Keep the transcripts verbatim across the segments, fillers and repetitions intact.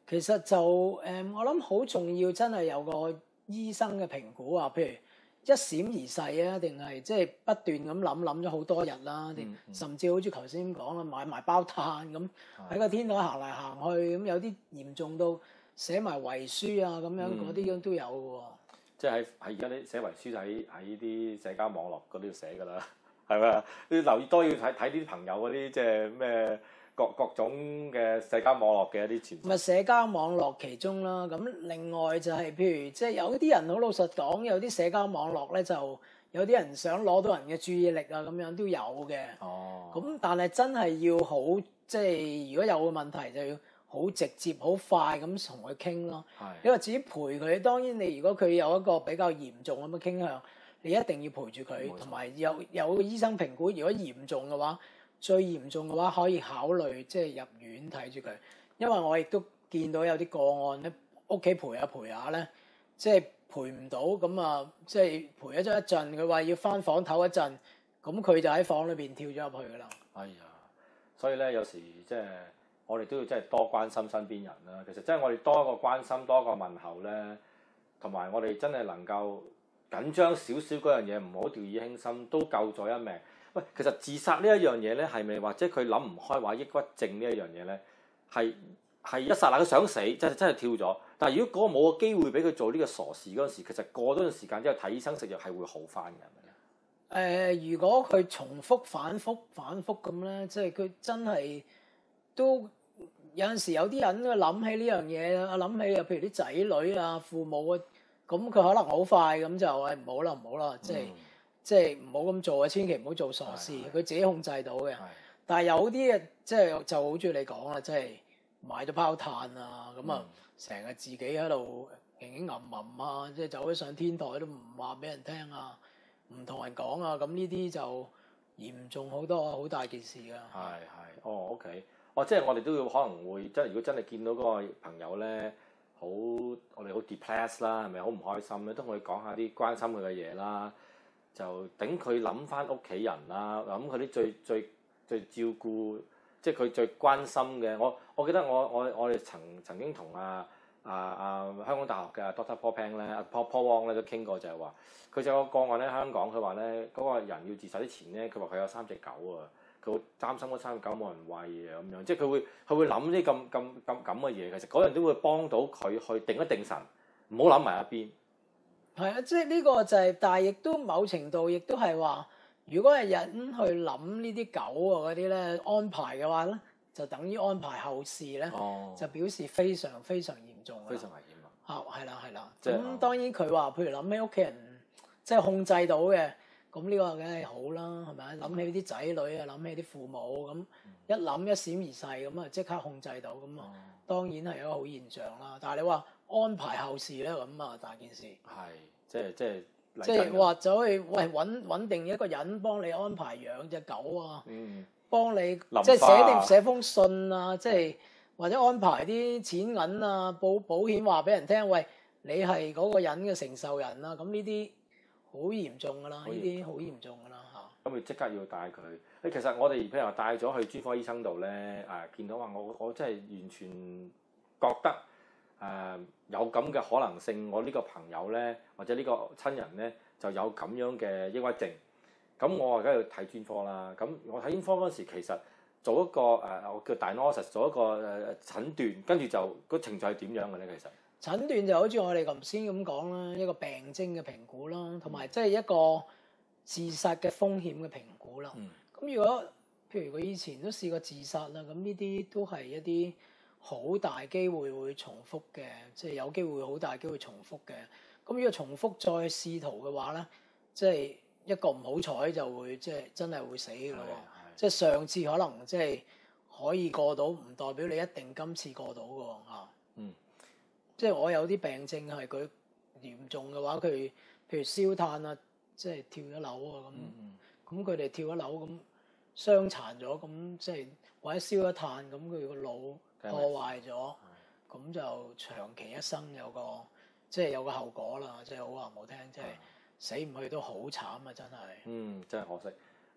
其實就誒、嗯，我諗好重要，真係有個醫生嘅評估啊，譬如一閃而逝啊，定係即係不斷咁諗諗咗好多日啦，定、嗯嗯、甚至好似頭先講啊，買埋包炭咁喺個天台行嚟行去，咁有啲嚴重到寫埋遺書啊，咁樣嗰啲都有嘅喎。 即係喺喺而家啲寫遺書喺喺啲社交網絡嗰度要寫㗎啦，係咪啊？你留意多要睇睇啲朋友嗰啲即係咩？各各種嘅社交網絡嘅一啲傳， 咪社交網絡其中啦。咁另外就係、是、譬如即係有啲人好老實講，有啲社交網絡咧就有啲人想攞到人嘅注意力啊，咁樣都有嘅。哦。咁但係真係要好即係如果有個問題就要好直接、好快咁同佢傾咯。係。你話至於陪佢，當然你如果佢有一個比較嚴重咁嘅傾向，你一定要陪住佢，同埋有有，有個醫生評估，如果嚴重嘅話。最嚴重嘅話可以考慮即係入院睇住佢，因為我亦都見到有啲個案咧，屋企陪下陪下咧，即係陪唔到咁啊，即係陪咗一陣，佢話要返房唞一陣，咁佢就喺房裏邊跳咗入去㗎啦。 哎呀，所以咧有時即係我哋都要真係多關心身邊人啦。其實真係我哋多一個關心，多一個問候咧，同埋我哋真係能夠緊張少少嗰樣嘢，唔好掉以輕心，都救咗一命。喂，其實自殺呢一樣嘢咧，係咪或者佢諗唔開話抑鬱症呢一樣嘢咧，係係一剎那佢想死，真係真係跳咗。但係如果嗰個冇個機會俾佢做呢個傻事嗰陣時，其實過咗段時間之後睇醫生食藥係會好翻嘅，係咪咧？誒、 呃，如果佢重複反覆反覆咁咧，即係佢真係都有陣時有啲人佢諗起呢樣嘢啊，諗起啊，譬如啲仔女啊、父母啊，咁佢可能好快咁就誒唔好啦唔好啦，即係。嗯即係唔好咁做啊！千祈唔好做傻事，佢自己控制到嘅。但係有啲嘅即係就好似你講啦，即係買咗包炭啊，咁啊成日自己喺度勁勁吟吟啊，即係走咗上天台都唔話俾人聽啊，唔同人講啊，咁呢啲就嚴重好多，好大件事㗎。 係係，哦 OK，哦即係我哋都要可能會，即係如果真係見到嗰個朋友咧，好我哋好 depressed 啦，係咪好唔開心咧？都同佢講下啲關心佢嘅嘢啦。就等佢諗翻屋企人啦，諗佢啲最最最照顧，即係佢最關心嘅。我我記得我我我哋曾曾經同啊啊啊香港大學嘅 Doctor Paul Pang 咧，阿 Paul Paul Wong 咧都傾過，就係話佢就有個個案咧，香港佢話咧嗰個人要自殺之前咧，佢話佢有三隻狗啊，佢好擔心嗰三隻狗冇人餵啊咁樣，即係佢會佢會諗啲咁咁咁咁嘅嘢。其實嗰樣都會幫到佢去定一定神，唔好諗埋一邊。 係啊，即係呢個就係、是，但係亦都某程度亦都係話，如果係人去諗呢啲狗啊嗰啲咧安排嘅話咧，就等於安排後事咧，哦、就表示非常非常嚴重。 非常危險啊！ 啊，係啦係啦。咁、嗯、當然佢話，譬如諗起屋企人即係控制到嘅，咁呢個梗係好啦，係咪？諗起啲仔女啊，諗起啲父母咁，一諗一閃而逝咁啊，即刻控制到咁啊，當然係一個好現象啦。但係你話，安排後事咧咁啊，大件事係即係即係即係話走去喂揾揾定一個人幫你安排養隻狗啊，嗯，幫你即係寫定寫封信啊，即係或者安排啲錢銀啊，保保險話俾人聽，喂，你係嗰個人嘅承受人啊，咁呢啲好嚴重㗎啦，呢啲好嚴重㗎啦嚇。 咁你即刻要帶佢。誒，其實我哋譬如話帶咗去專科醫生度咧，誒見到話我我真係完全覺得。誒、呃、有咁嘅可能性，我呢個朋友咧，或者呢個親人咧，就有咁樣嘅抑鬱症。咁我而家要睇專科啦。咁我睇專科嗰陣時，其實做一個誒、呃，我叫 diagnosis，做一個誒、呃、診斷，跟住就個程序係點樣嘅咧？其實診斷就好似我哋頭先咁講啦，一個病徵嘅評估啦，同埋即係一個自殺嘅風險嘅評估啦。咁、嗯、如果譬如佢以前都試過自殺啦，咁呢啲都係一啲好大機會會重複嘅，即係有機會好大機會重複嘅。咁如果重複再試圖嘅話咧，即係一個唔好彩就會即係真係會死嘅咯。即係上次可能即係可以過到，唔代表你一定今次過到嘅嚇。嗯，即係我有啲病症係佢嚴重嘅話，佢譬如燒炭啊，即係跳咗樓啊咁。咁佢哋跳咗樓咁傷殘咗，咁即係或者燒咗炭咁，佢個腦破壞咗，咁就長期一生有個即係有個後果啦，即係好話唔好聽，即係死唔去都好慘啊！真係。 嗯，真係可惜。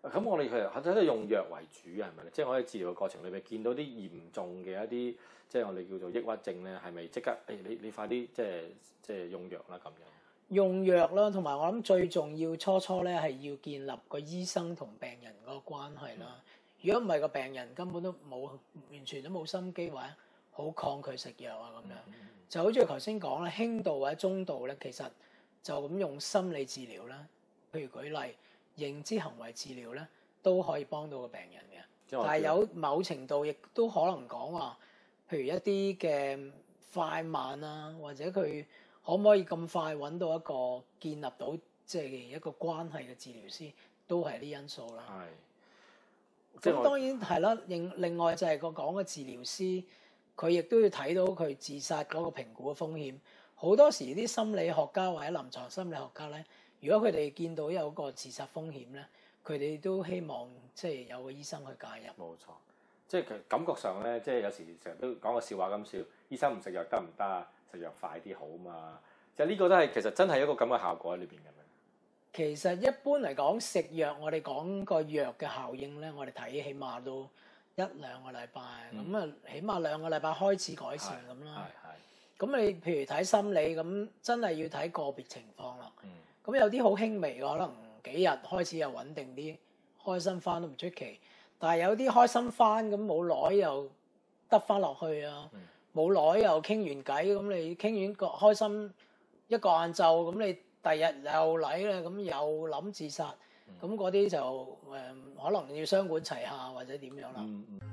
咁我哋其實喺度用藥為主係咪咧？即係我喺治療嘅過程裏邊見到啲嚴重嘅一啲，即係我哋叫做抑鬱症咧，係咪即刻誒、哎、你你快啲即係即係用藥啦咁樣？ 用藥啦，同埋我諗最重要初初咧係要建立個醫生同病人嗰個關係啦。如果唔係個病人根本都冇完全都冇心機或者好抗拒食藥啊咁樣，嗯嗯、就好似頭先講啦，輕度或者中度咧，其實就咁用心理治療啦，譬如舉例認知行為治療咧，都可以幫到個病人嘅。但係有某程度亦都可能講話，譬如一啲嘅快慢啊，或者佢可唔可以咁快揾到一個建立到即係一個關係嘅治療師，都係啲因素啦。係。咁當然係啦，另另外就係個講嘅治療師，佢亦都要睇到佢自殺嗰個評估嘅風險。好多時啲心理學家或者臨床心理學家咧，如果佢哋見到有個自殺風險咧，佢哋都希望即係有個醫生去介入。冇錯， 即係其實感覺上咧，即係有時成日都講個笑話咁笑，醫生唔食藥得唔得啊？食藥快啲好嘛？就呢個都係其實真係一個咁嘅效果喺裏邊嘅。 其實一般嚟講，食藥我哋講個藥嘅效應咧，我哋睇起碼都一兩個禮拜，咁啊、嗯、起碼兩個禮拜開始改善咁啦。咁你譬如睇心理咁，真係要睇個別情況啦。咁、嗯、有啲好輕微嘅，可能幾日開始又穩定啲，開心翻都唔出奇。但係有啲開心翻咁冇耐又得翻落去啊，冇耐、嗯、又傾完偈，咁你傾完個開心一個晏晝，咁你第日又嚟咧，咁又諗自殺，咁嗰啲就誒、呃、可能要雙管齊下或者點樣啦。嗯嗯